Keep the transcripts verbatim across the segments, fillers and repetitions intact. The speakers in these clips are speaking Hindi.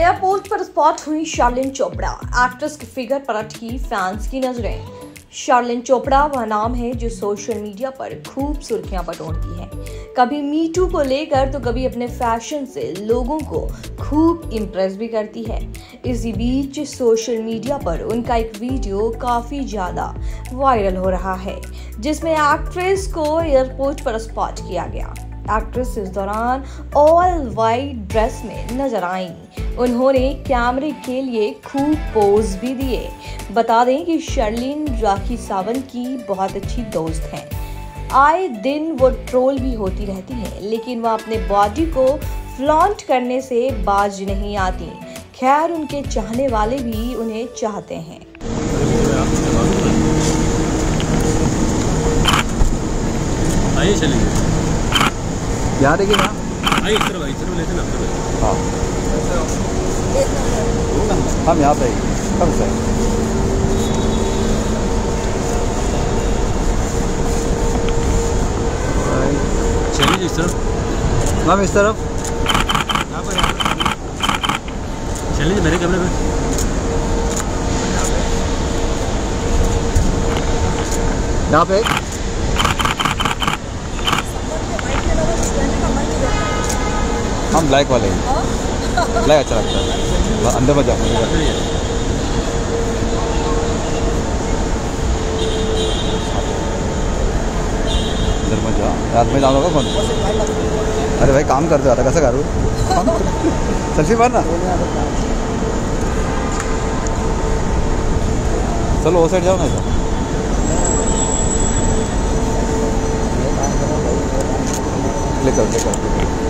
एयरपोर्ट पर स्पॉट हुई शार्लिन चोपड़ा। एक्ट्रेस की फिगर पर अटकी फैंस की नजरें। शार्लिन चोपड़ा वह नाम है जो सोशल मीडिया पर खूब सुर्खियां बटोरती है। कभी मीटू को लेकर तो कभी अपने फैशन से लोगों को खूब इम्प्रेस भी करती है। इसी बीच सोशल मीडिया पर उनका एक वीडियो काफी ज्यादा वायरल हो रहा है, जिसमें एक्ट्रेस को एयरपोर्ट पर स्पॉट किया गया। एक्ट्रेस इस दौरान ऑल वाइट ड्रेस में नजर आईं। उन्होंने कैमरे के लिए खूब पोज भी दिए। बता दें कि शार्लिन राखी सावंत की बहुत अच्छी दोस्त हैं। आए दिन वो ट्रोल भी होती रहती हैं, लेकिन वह अपने बॉडी को फ्लॉन्ट करने से बाज नहीं आती। खैर, उनके चाहने वाले भी उन्हें चाहते हैं। आइए चलेंगे। यहाँ देखिए ना, आइए इस तरफ इस तरफ लेते ना। हाँ हम यहाँ पे कम से चलिए इस तरफ। मैम इस तरफ यहाँ पर चलिए मेरे कैमरे में। यहाँ पे हम ब्लैक वाले हैं। ब्लैक अच्छा लगता है। अंदर में जाओ, अंदर में जाओ। रात में जाऊँगा कौन? अरे भाई काम करते आता कैसे करूँ? सेल्फी मारना। चलो वो साइड जाओ ना। लेकर लेकर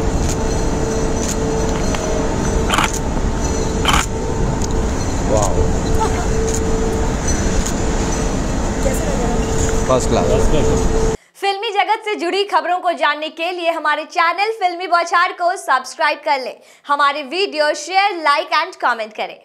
फर्स्ट क्लास। फिल्मी जगत से जुड़ी खबरों को जानने के लिए हमारे चैनल फिल्मी बौछार को सब्सक्राइब कर लें। हमारे video share, like and comment करें।